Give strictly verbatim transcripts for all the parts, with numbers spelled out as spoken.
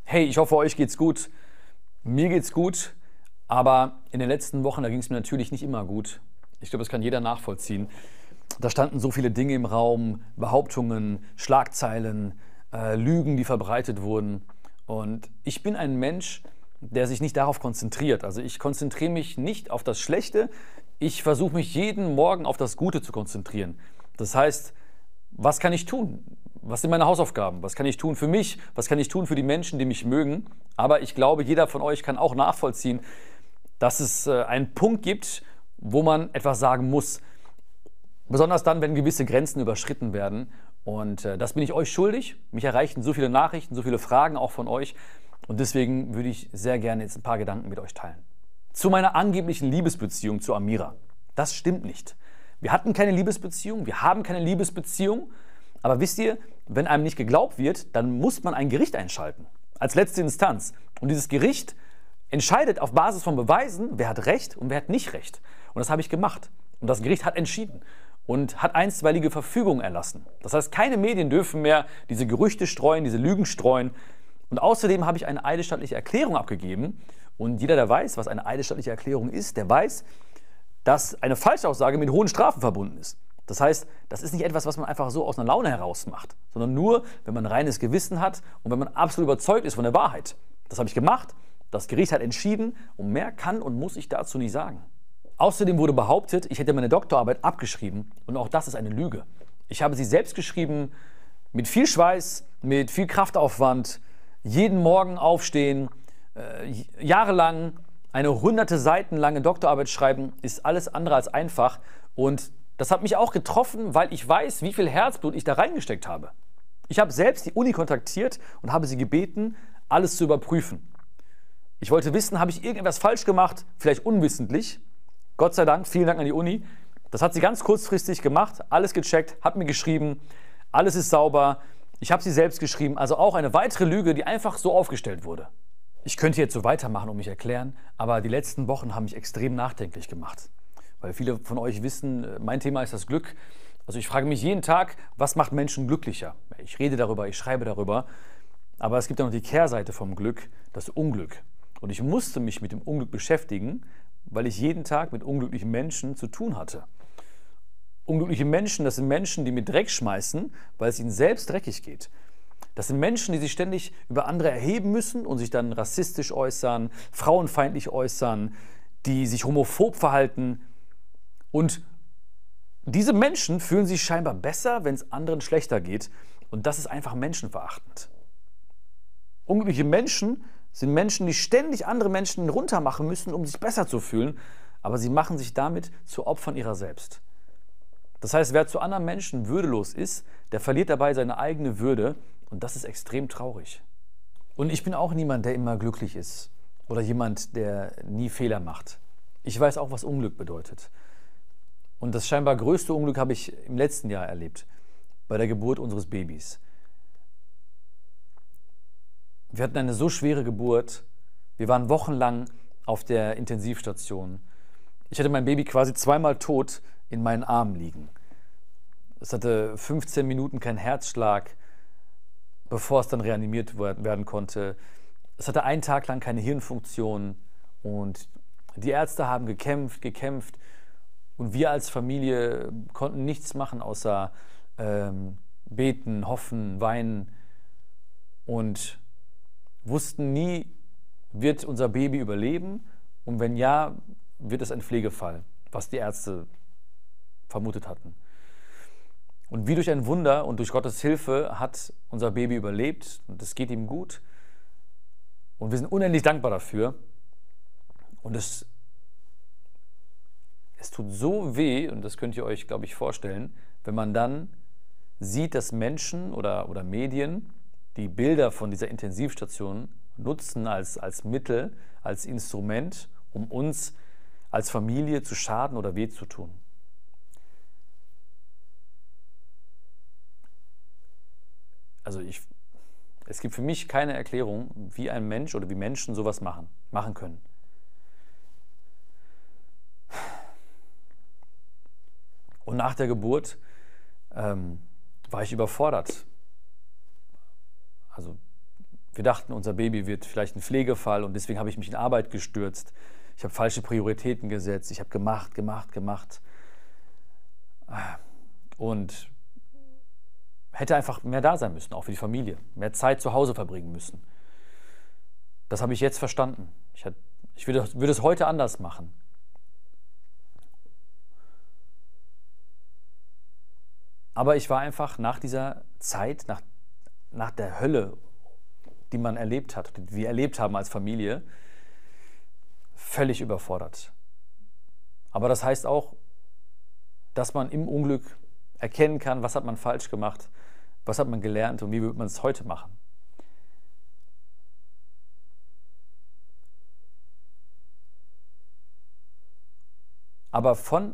Hey, ich hoffe, euch geht's gut. Mir geht's gut, aber in den letzten Wochen, da ging es mir natürlich nicht immer gut. Ich glaube, das kann jeder nachvollziehen. Da standen so viele Dinge im Raum, Behauptungen, Schlagzeilen, äh, Lügen, die verbreitet wurden. Und ich bin ein Mensch, der sich nicht darauf konzentriert. Also ich konzentriere mich nicht auf das Schlechte. Ich versuche mich jeden Morgen auf das Gute zu konzentrieren. Das heißt, was kann ich tun? Was sind meine Hausaufgaben? Was kann ich tun für mich? Was kann ich tun für die Menschen, die mich mögen? Aber ich glaube, jeder von euch kann auch nachvollziehen, dass es äh, einen Punkt gibt, wo man etwas sagen muss. Besonders dann, wenn gewisse Grenzen überschritten werden. Und äh, das bin ich euch schuldig. Mich erreichten so viele Nachrichten, so viele Fragen auch von euch. Und deswegen würde ich sehr gerne jetzt ein paar Gedanken mit euch teilen. Zu meiner angeblichen Liebesbeziehung zu Amira. Das stimmt nicht. Wir hatten keine Liebesbeziehung, wir haben keine Liebesbeziehung. Aber wisst ihr, wenn einem nicht geglaubt wird, dann muss man ein Gericht einschalten. Als letzte Instanz. Und dieses Gericht entscheidet auf Basis von Beweisen, wer hat Recht und wer hat nicht Recht. Und das habe ich gemacht. Und das Gericht hat entschieden und hat einstweilige Verfügungen erlassen. Das heißt, keine Medien dürfen mehr diese Gerüchte streuen, diese Lügen streuen. Und außerdem habe ich eine eidesstattliche Erklärung abgegeben. Und jeder, der weiß, was eine eidesstattliche Erklärung ist, der weiß, dass eine Falschaussage mit hohen Strafen verbunden ist. Das heißt, das ist nicht etwas, was man einfach so aus einer Laune heraus macht, sondern nur, wenn man ein reines Gewissen hat und wenn man absolut überzeugt ist von der Wahrheit. Das habe ich gemacht, das Gericht hat entschieden und mehr kann und muss ich dazu nicht sagen. Außerdem wurde behauptet, ich hätte meine Doktorarbeit abgeschrieben und auch das ist eine Lüge. Ich habe sie selbst geschrieben, mit viel Schweiß, mit viel Kraftaufwand, jeden Morgen aufstehen, äh, jahrelang eine hunderte Seiten lange Doktorarbeit schreiben, ist alles andere als einfach. Und das hat mich auch getroffen, weil ich weiß, wie viel Herzblut ich da reingesteckt habe. Ich habe selbst die Uni kontaktiert und habe sie gebeten, alles zu überprüfen. Ich wollte wissen, habe ich irgendetwas falsch gemacht, vielleicht unwissentlich. Gott sei Dank, vielen Dank an die Uni. Das hat sie ganz kurzfristig gemacht, alles gecheckt, hat mir geschrieben, alles ist sauber. Ich habe sie selbst geschrieben, also auch eine weitere Lüge, die einfach so aufgestellt wurde. Ich könnte jetzt so weitermachen und mich erklären, aber die letzten Wochen haben mich extrem nachdenklich gemacht. Weil viele von euch wissen, mein Thema ist das Glück. Also ich frage mich jeden Tag, was macht Menschen glücklicher? Ich rede darüber, ich schreibe darüber, aber es gibt ja noch die Kehrseite vom Glück, das Unglück. Und ich musste mich mit dem Unglück beschäftigen, weil ich jeden Tag mit unglücklichen Menschen zu tun hatte. Unglückliche Menschen, das sind Menschen, die mit Dreck schmeißen, weil es ihnen selbst dreckig geht. Das sind Menschen, die sich ständig über andere erheben müssen und sich dann rassistisch äußern, frauenfeindlich äußern, die sich homophob verhalten. Und diese Menschen fühlen sich scheinbar besser, wenn es anderen schlechter geht. Und das ist einfach menschenverachtend. Unglückliche Menschen sind Menschen, die ständig andere Menschen runtermachen müssen, um sich besser zu fühlen. Aber sie machen sich damit zu Opfern ihrer selbst. Das heißt, wer zu anderen Menschen würdelos ist, der verliert dabei seine eigene Würde. Und das ist extrem traurig. Und ich bin auch niemand, der immer glücklich ist. Oder jemand, der nie Fehler macht. Ich weiß auch, was Unglück bedeutet. Und das scheinbar größte Unglück habe ich im letzten Jahr erlebt, bei der Geburt unseres Babys. Wir hatten eine so schwere Geburt, wir waren wochenlang auf der Intensivstation. Ich hatte mein Baby quasi zweimal tot in meinen Armen liegen. Es hatte fünfzehn Minuten keinen Herzschlag, bevor es dann reanimiert werden konnte. Es hatte einen Tag lang keine Hirnfunktion und die Ärzte haben gekämpft, gekämpft. Und wir als Familie konnten nichts machen, außer ähm, beten, hoffen, weinen und wussten nie, wird unser Baby überleben und wenn ja, wird es ein Pflegefall, was die Ärzte vermutet hatten. Und wie durch ein Wunder und durch Gottes Hilfe hat unser Baby überlebt und es geht ihm gut und wir sind unendlich dankbar dafür und es Es tut so weh, und das könnt ihr euch, glaube ich, vorstellen, wenn man dann sieht, dass Menschen oder, oder Medien die Bilder von dieser Intensivstation nutzen als, als Mittel, als Instrument, um uns als Familie zu schaden oder weh zu tun. Also ich, es gibt für mich keine Erklärung, wie ein Mensch oder wie Menschen sowas machen, machen können. Und nach der Geburt ähm, war ich überfordert. Also Wir dachten, unser Baby wird vielleicht ein Pflegefall und deswegen habe ich mich in Arbeit gestürzt. Ich habe falsche Prioritäten gesetzt. Ich habe gemacht, gemacht, gemacht. Und hätte einfach mehr da sein müssen, auch für die Familie. Mehr Zeit zu Hause verbringen müssen. Das habe ich jetzt verstanden. Ich, hat, ich würde, würde es heute anders machen. Aber ich war einfach nach dieser Zeit, nach, nach der Hölle, die man erlebt hat, die wir erlebt haben als Familie, völlig überfordert. Aber das heißt auch, dass man im Unglück erkennen kann, was hat man falsch gemacht, was hat man gelernt und wie wird man es heute machen. Aber von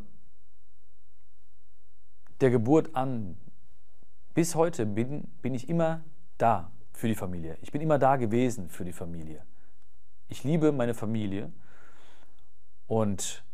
der Geburt an bis heute bin, bin ich immer da für die Familie. Ich bin immer da gewesen für die Familie. Ich liebe meine Familie und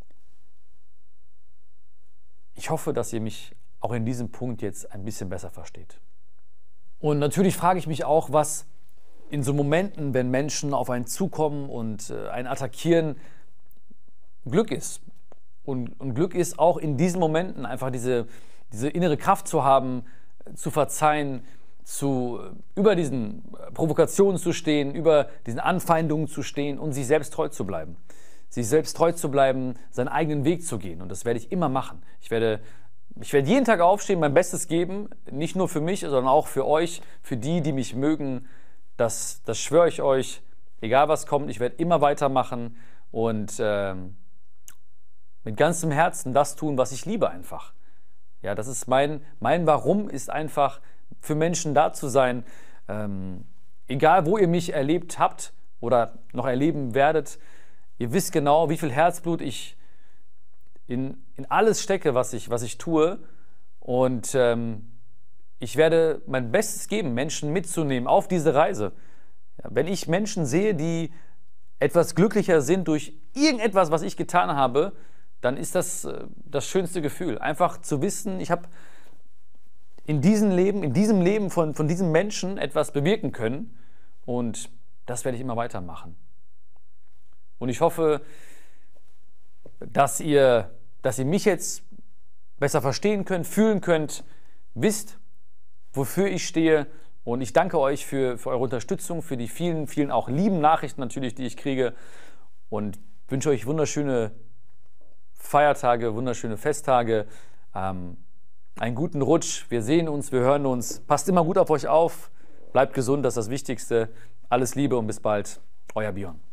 ich hoffe, dass ihr mich auch in diesem Punkt jetzt ein bisschen besser versteht. Und natürlich frage ich mich auch, was in so Momenten, wenn Menschen auf einen zukommen und äh, einen attackieren, Glück ist. Und, und Glück ist auch in diesen Momenten einfach diese, diese innere Kraft zu haben, zu verzeihen, zu, über diesen Provokationen zu stehen, über diesen Anfeindungen zu stehen und sich selbst treu zu bleiben. Sich selbst treu zu bleiben, seinen eigenen Weg zu gehen. Und das werde ich immer machen. Ich werde, ich werde jeden Tag aufstehen, mein Bestes geben, nicht nur für mich, sondern auch für euch, für die, die mich mögen. Das, das schwöre ich euch, egal was kommt, ich werde immer weitermachen und ähm, mit ganzem Herzen das tun, was ich liebe einfach. Ja, das ist mein, mein Warum ist einfach, für Menschen da zu sein. Ähm, egal, wo ihr mich erlebt habt oder noch erleben werdet, ihr wisst genau, wie viel Herzblut ich in, in alles stecke, was ich, was ich tue. Und ähm, ich werde mein Bestes geben, Menschen mitzunehmen auf diese Reise. Ja, wenn ich Menschen sehe, die etwas glücklicher sind durch irgendetwas, was ich getan habe, dann ist das äh, das schönste Gefühl. Einfach zu wissen, ich habe in diesem Leben, in diesem Leben von, von diesem Menschen etwas bewirken können. Und das werde ich immer weitermachen. Und ich hoffe, dass ihr, dass ihr mich jetzt besser verstehen könnt, fühlen könnt, wisst, wofür ich stehe. Und ich danke euch für, für eure Unterstützung, für die vielen, vielen auch lieben Nachrichten natürlich, die ich kriege. Und wünsche euch wunderschöne Feiertage, wunderschöne Festtage, ähm, einen guten Rutsch. Wir sehen uns, wir hören uns. Passt immer gut auf euch auf. Bleibt gesund, das ist das Wichtigste. Alles Liebe und bis bald. Euer Björn.